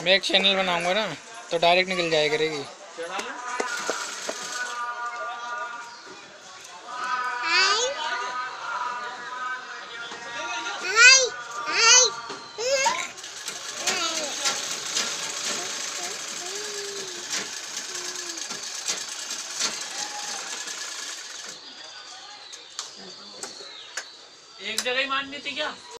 मैं एक चैनल बनाऊंगा ना तो डायरेक्ट निकल जाया करेगी। एक जगह ही मारनी थी क्या?